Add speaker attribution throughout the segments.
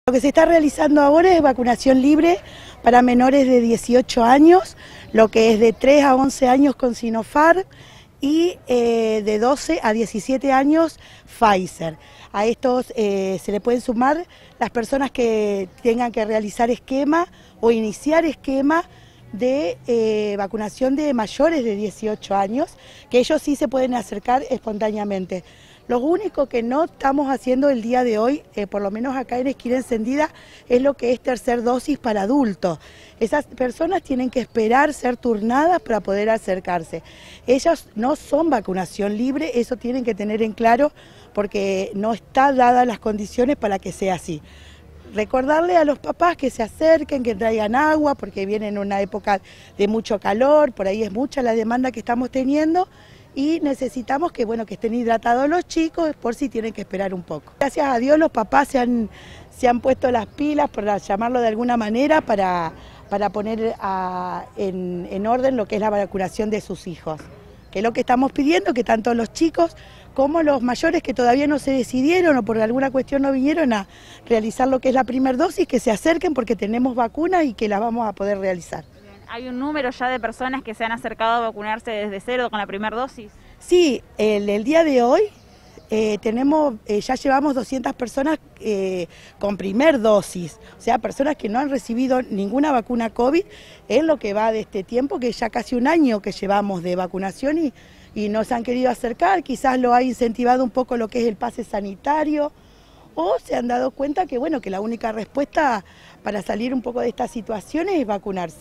Speaker 1: Lo que se está realizando ahora es vacunación libre para menores de 18 años, lo que es de 3 a 11 años con Sinopharm y de 12 a 17 años Pfizer. A estos se le pueden sumar las personas que tengan que realizar esquema o iniciar esquema de vacunación de mayores de 18 años, que ellos sí se pueden acercar espontáneamente. Lo único que no estamos haciendo el día de hoy, por lo menos acá en Esquina Encendida, es lo que es tercer dosis para adultos. Esas personas tienen que esperar ser turnadas para poder acercarse. Ellas no son vacunación libre, eso tienen que tener en claro porque no están dadas las condiciones para que sea así. Recordarle a los papás que se acerquen, que traigan agua, porque viene en una época de mucho calor, por ahí es mucha la demanda que estamos teniendo y necesitamos que, bueno, que estén hidratados los chicos por si tienen que esperar un poco. Gracias a Dios los papás se han puesto las pilas, por llamarlo de alguna manera, para poner en orden lo que es la vacunación de sus hijos, que es lo que estamos pidiendo, que tanto los chicos como los mayores que todavía no se decidieron o por alguna cuestión no vinieron a realizar lo que es la primera dosis, que se acerquen porque tenemos vacunas y que las vamos a poder realizar.
Speaker 2: ¿Hay un número ya de personas que se han acercado a vacunarse desde cero con la primera dosis?
Speaker 1: Sí, el día de hoy ya llevamos 200 personas con primer dosis, o sea, personas que no han recibido ninguna vacuna COVID en lo que va de este tiempo, que ya casi un año que llevamos de vacunación y nos han querido acercar, quizás lo ha incentivado un poco lo que es el pase sanitario, o se han dado cuenta que, bueno, que la única respuesta para salir un poco de estas situaciones es vacunarse.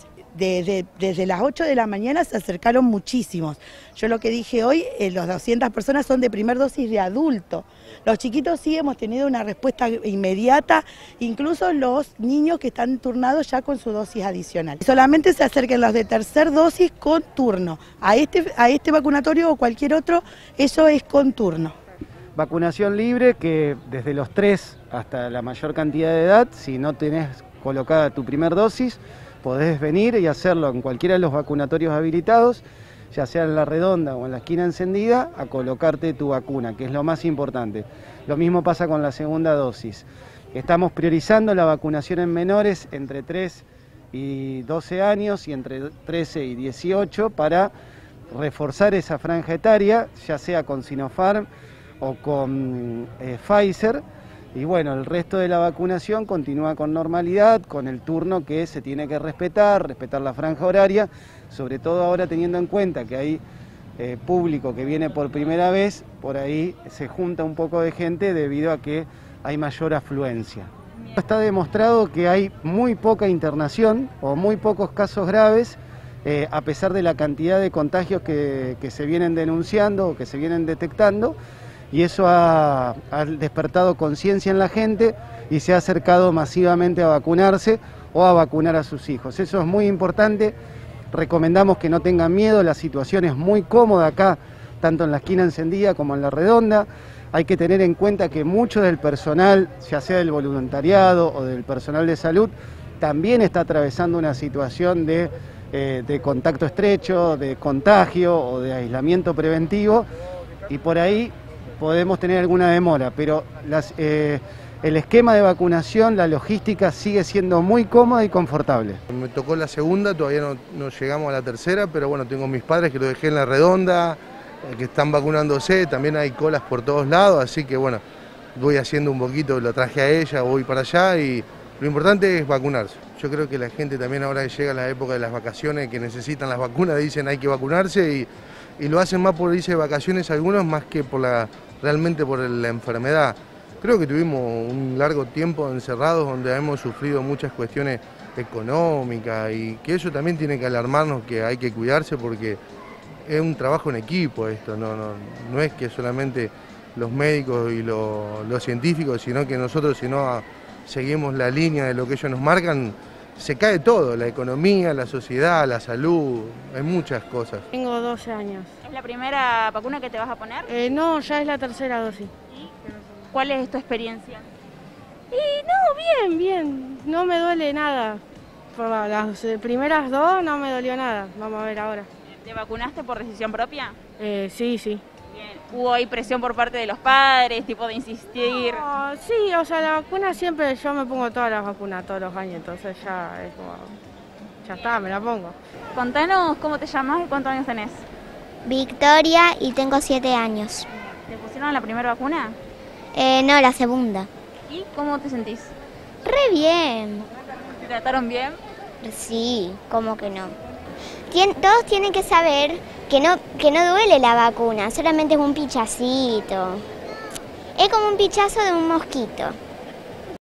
Speaker 1: Desde las 8 de la mañana se acercaron muchísimos. Yo lo que dije hoy, las 200 personas son de primer dosis de adulto. Los chiquitos sí hemos tenido una respuesta inmediata, incluso los niños que están turnados ya con su dosis adicional. Solamente se acerquen los de tercer dosis con turno. A este vacunatorio o cualquier otro, eso es con turno.
Speaker 3: Vacunación libre que desde los 3 hasta la mayor cantidad de edad, si no tenés colocada tu primer dosis, podés venir y hacerlo en cualquiera de los vacunatorios habilitados, ya sea en La Redonda o en la Esquina Encendida, a colocarte tu vacuna, que es lo más importante. Lo mismo pasa con la segunda dosis. Estamos priorizando la vacunación en menores entre 3 y 12 años y entre 13 y 18 para reforzar esa franja etaria, ya sea con Sinopharm o con Pfizer. Y bueno, el resto de la vacunación continúa con normalidad, con el turno que se tiene que respetar la franja horaria, sobre todo ahora teniendo en cuenta que hay público que viene por primera vez, por ahí se junta un poco de gente debido a que hay mayor afluencia. Está demostrado que hay muy poca internación o muy pocos casos graves, a pesar de la cantidad de contagios que se vienen denunciando o que se vienen detectando. Y eso ha despertado conciencia en la gente y se ha acercado masivamente a vacunarse o a vacunar a sus hijos. Eso es muy importante, recomendamos que no tengan miedo, la situación es muy cómoda acá, tanto en la Esquina Encendida como en La Redonda. Hay que tener en cuenta que mucho del personal, ya sea del voluntariado o del personal de salud, también está atravesando una situación de contacto estrecho, de contagio o de aislamiento preventivo, y por ahí podemos tener alguna demora, pero el esquema de vacunación, la logística sigue siendo muy cómoda y confortable.
Speaker 4: Me tocó la segunda, todavía no llegamos a la tercera, pero bueno, tengo mis padres que lo dejé en La Redonda, que están vacunándose, también hay colas por todos lados, así que bueno, voy haciendo un poquito, lo traje a ella, voy para allá y lo importante es vacunarse. Yo creo que la gente también ahora que llega la época de las vacaciones, que necesitan las vacunas, dicen hay que vacunarse y lo hacen más por irse de vacaciones algunos más que realmente por la enfermedad. Creo que tuvimos un largo tiempo encerrados donde hemos sufrido muchas cuestiones económicas y que eso también tiene que alarmarnos, que hay que cuidarse porque es un trabajo en equipo esto, no es que solamente los médicos y los científicos, sino que nosotros si no seguimos la línea de lo que ellos nos marcan, se cae todo, la economía, la sociedad, la salud, hay muchas cosas.
Speaker 5: Tengo 12 años.
Speaker 2: ¿Es la primera vacuna que te vas a poner?
Speaker 5: No, ya es la tercera dosis.
Speaker 2: ¿Y cuál es tu experiencia?
Speaker 5: Y no, bien, no me duele nada. Por las primeras 2 no me dolió nada, vamos a ver ahora.
Speaker 2: ¿Te vacunaste por decisión propia?
Speaker 5: Sí.
Speaker 2: Bien. ¿Hubo ahí presión por parte de los padres, tipo de insistir?
Speaker 5: No, sí, o sea, la vacuna siempre, yo me pongo todas las vacunas todos los años, entonces ya es como, ya está, me la pongo.
Speaker 2: Contanos cómo te llamas y cuántos años tenés.
Speaker 6: Victoria y tengo 7 años.
Speaker 2: ¿Te pusieron la primera vacuna?
Speaker 6: No, la segunda.
Speaker 2: ¿Y cómo te sentís?
Speaker 6: Re bien.
Speaker 2: ¿Te trataron bien?
Speaker 6: Sí, ¿cómo que no? Todos tienen que saber que no duele la vacuna, solamente es un pichacito. Es como un pichazo de un mosquito.